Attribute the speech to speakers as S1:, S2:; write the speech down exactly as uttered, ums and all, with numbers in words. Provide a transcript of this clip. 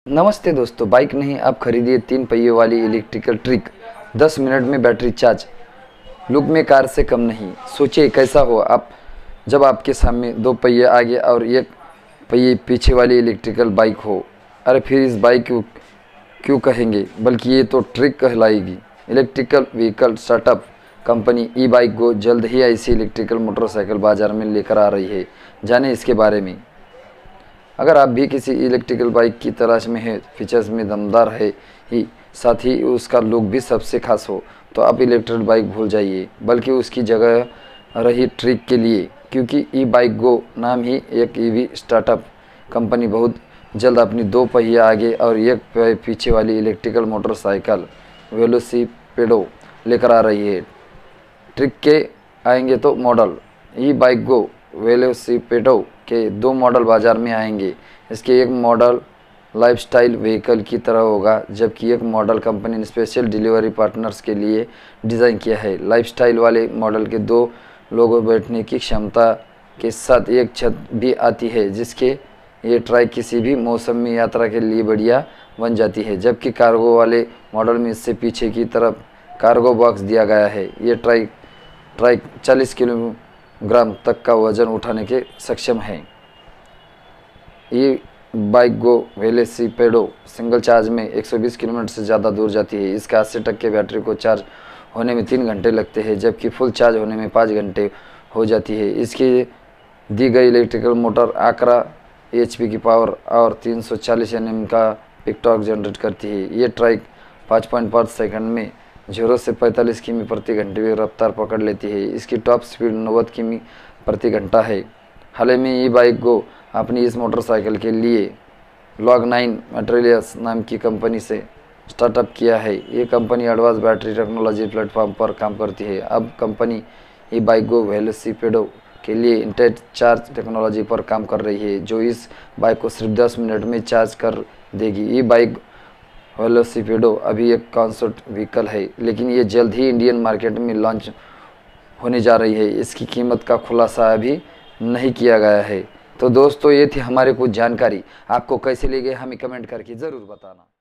S1: नमस्ते दोस्तों, बाइक नहीं आप खरीदिए तीन पहिए वाली इलेक्ट्रिकल ट्रिक, दस मिनट में बैटरी चार्ज। लुक में कार से कम नहीं। सोचिए कैसा हो आप जब आपके सामने दो पहिए आगे और एक पहिए पीछे वाली इलेक्ट्रिकल बाइक हो। अरे फिर इस बाइक को क्यों कहेंगे, बल्कि ये तो ट्रिक कहलाएगी। Electrical vehicle startup company e Bike Go जल्द ही ऐसी इलेक्ट्रिकल मोटरसाइकिल बाजार में लेकर आ रही है। जाने इसके बारे में। अगर आप भी किसी इलेक्ट्रिकल बाइक की तलाश में हैं, फीचर्स में दमदार है ही साथ ही उसका लुक भी सबसे खास हो, तो आप इलेक्ट्रिकल बाइक भूल जाइए, बल्कि उसकी जगह रही ट्रिक के लिए। क्योंकि ई बाइक गो नाम ही एक ईवी स्टार्टअप कंपनी बहुत जल्द अपनी दो पहिया आगे और एक पीछे वाली इलेक्ट्रिकल मोटरसाइकिल वेलोसिपेडो लेकर आ रही है। ट्रिक के आएंगे तो मॉडल। ई बाइक गो वेलोसिपेडो के दो मॉडल बाजार में आएंगे। इसके एक मॉडल लाइफस्टाइल व्हीकल की तरह होगा, जबकि एक मॉडल कंपनी ने स्पेशल डिलीवरी पार्टनर्स के लिए डिज़ाइन किया है। लाइफस्टाइल वाले मॉडल के दो लोगों बैठने की क्षमता के साथ एक छत भी आती है, जिसके ये ट्राइक किसी भी मौसम में यात्रा के लिए बढ़िया बन जाती है। जबकि कार्गो वाले मॉडल में इससे पीछे की तरफ कार्गो बॉक्स दिया गया है। ये ट्राइक ट्राइक चालीस किलोग्राम तक का वजन उठाने के सक्षम है। ये Bike Go Velocipedo single charge में एक सौ बीस किलोमीटर से ज़्यादा दूर जाती है। इसके अस्सी टक्के बैटरी को चार्ज होने में तीन घंटे लगते हैं, जबकि फुल चार्ज होने में पाँच घंटे हो जाती है। इसकी दी गई इलेक्ट्रिकल मोटर आकरा एचपी की पावर और तीन सौ चालीस एन एम का पिक टॉर्क जनरेट करती है। ये ट्राइक पाँच पॉइंट पाँच सेकंड में जीरो से पैंतालीस किमी प्रति घंटे की रफ्तार पकड़ लेती है। इसकी टॉप स्पीड नब्बे किमी प्रति घंटा है। हाल ही में ई बाइक गो अपनी इस मोटरसाइकिल के लिए लॉग नाइन मटेरियल्स नाम की कंपनी से स्टार्टअप किया है। ये कंपनी एडवांस बैटरी टेक्नोलॉजी प्लेटफॉर्म पर काम करती है। अब कंपनी ई बाइक गो वेलोसिपेडो के लिए इंटेट चार्ज टेक्नोलॉजी पर काम कर रही है, जो इस बाइक को सिर्फ दस मिनट में चार्ज कर देगी। ई बाइक वेलोसिपेडो अभी एक कॉन्सेप्ट व्हीकल है, लेकिन ये जल्द ही इंडियन मार्केट में लॉन्च होने जा रही है। इसकी कीमत का खुलासा अभी नहीं किया गया है। तो दोस्तों, ये थी हमारे कुछ जानकारी। आपको कैसे लगे हमें कमेंट करके ज़रूर बताना।